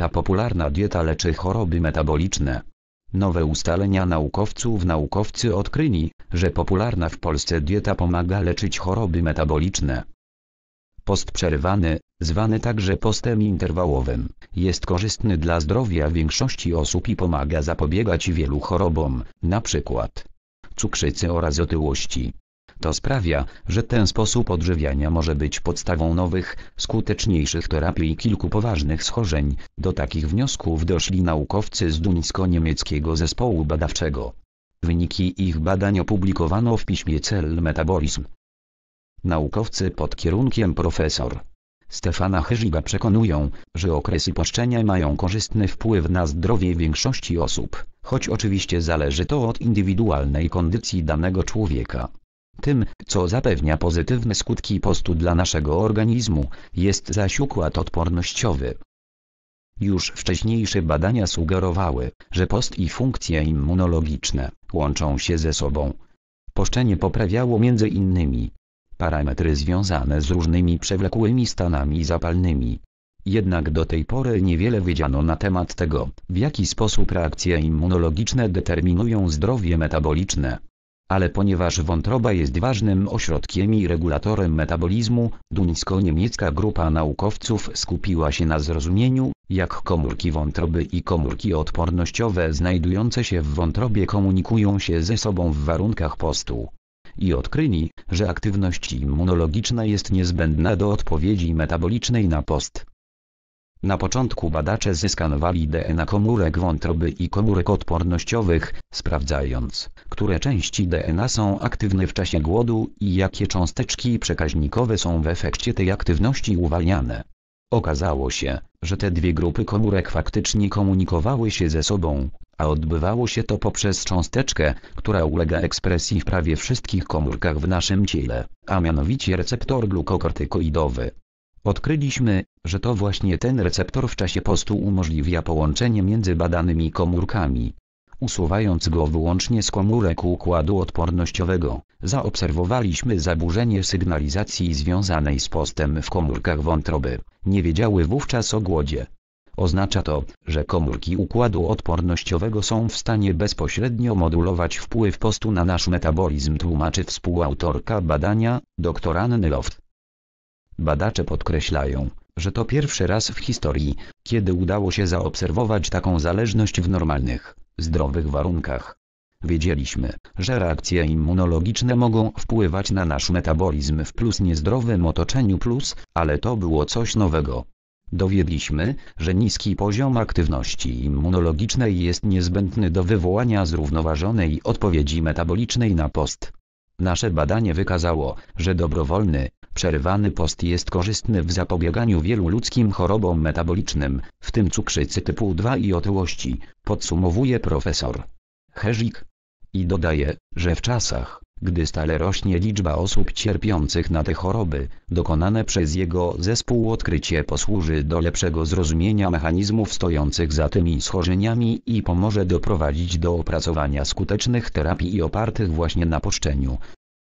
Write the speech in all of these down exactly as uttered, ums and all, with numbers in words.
ta popularna dieta leczy choroby metaboliczne. Nowe ustalenia naukowców Naukowcy odkryli, że popularna w Polsce dieta pomaga leczyć choroby metaboliczne. Post przerywany, zwany także postem interwałowym, jest korzystny dla zdrowia większości osób i pomaga zapobiegać wielu chorobom, np. cukrzycy oraz otyłości. To sprawia, że ten sposób odżywiania może być podstawą nowych, skuteczniejszych terapii i kilku poważnych schorzeń. Do takich wniosków doszli naukowcy z duńsko-niemieckiego zespołu badawczego. Wyniki ich badań opublikowano w piśmie Cell Metabolism. Naukowcy pod kierunkiem profesor Stefana Herziga przekonują, że okresy poszczenia mają korzystny wpływ na zdrowie większości osób, choć oczywiście zależy to od indywidualnej kondycji danego człowieka. Tym, co zapewnia pozytywne skutki postu dla naszego organizmu, jest zaś układ odpornościowy. Już wcześniejsze badania sugerowały, że post i funkcje immunologiczne łączą się ze sobą. Poszczenie poprawiało między innymi parametry związane z różnymi przewlekłymi stanami zapalnymi. Jednak do tej pory niewiele wiedziano na temat tego, w jaki sposób reakcje immunologiczne determinują zdrowie metaboliczne. Ale ponieważ wątroba jest ważnym ośrodkiem i regulatorem metabolizmu, duńsko-niemiecka grupa naukowców skupiła się na zrozumieniu, jak komórki wątroby i komórki odpornościowe znajdujące się w wątrobie komunikują się ze sobą w warunkach postu. I odkryli, że aktywność immunologiczna jest niezbędna do odpowiedzi metabolicznej na post. Na początku badacze zeskanowali D N A komórek wątroby i komórek odpornościowych, sprawdzając, które części D N A są aktywne w czasie głodu i jakie cząsteczki przekaźnikowe są w efekcie tej aktywności uwalniane. Okazało się, że te dwie grupy komórek faktycznie komunikowały się ze sobą, a odbywało się to poprzez cząsteczkę, która ulega ekspresji w prawie wszystkich komórkach w naszym ciele, a mianowicie receptor glukokortykoidowy. Odkryliśmy, że to właśnie ten receptor w czasie postu umożliwia połączenie między badanymi komórkami. Usuwając go wyłącznie z komórek układu odpornościowego, zaobserwowaliśmy zaburzenie sygnalizacji związanej z postem w komórkach wątroby. Nie wiedziały wówczas o głodzie. Oznacza to, że komórki układu odpornościowego są w stanie bezpośrednio modulować wpływ postu na nasz metabolizm, tłumaczy współautorka badania, dr Anny Loft. Badacze podkreślają, że to pierwszy raz w historii, kiedy udało się zaobserwować taką zależność w normalnych, zdrowych warunkach. Wiedzieliśmy, że reakcje immunologiczne mogą wpływać na nasz metabolizm w plus niezdrowym otoczeniu plus, ale to było coś nowego. Dowiedliśmy, że niski poziom aktywności immunologicznej jest niezbędny do wywołania zrównoważonej odpowiedzi metabolicznej na post. Nasze badanie wykazało, że dobrowolny, przerywany post jest korzystny w zapobieganiu wielu ludzkim chorobom metabolicznym, w tym cukrzycy typu dwa i otyłości, podsumowuje profesor Herzik. I dodaje, że w czasach, gdy stale rośnie liczba osób cierpiących na te choroby, dokonane przez jego zespół odkrycie posłuży do lepszego zrozumienia mechanizmów stojących za tymi schorzeniami i pomoże doprowadzić do opracowania skutecznych terapii opartych właśnie na poszczeniu.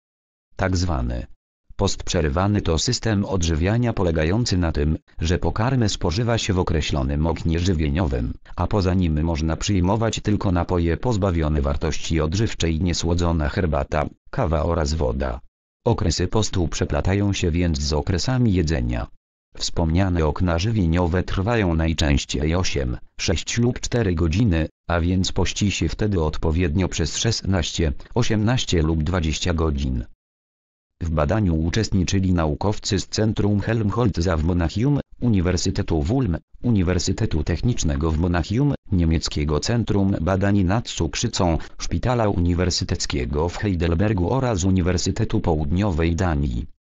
Tak zwany post przerywany to system odżywiania polegający na tym, że pokarmy spożywa się w określonym oknie żywieniowym, a poza nim można przyjmować tylko napoje pozbawione wartości odżywczej, niesłodzona herbata, kawa oraz woda. Okresy postu przeplatają się więc z okresami jedzenia. Wspomniane okna żywieniowe trwają najczęściej osiem, sześć lub cztery godziny, a więc pości się wtedy odpowiednio przez szesnaście, osiemnaście lub dwadzieścia godzin. W badaniu uczestniczyli naukowcy z Centrum Helmholtza w Monachium, Uniwersytetu w Ulm, Uniwersytetu Technicznego w Monachium, Niemieckiego Centrum Badań nad Cukrzycą, Szpitala Uniwersyteckiego w Heidelbergu oraz Uniwersytetu Południowej Danii.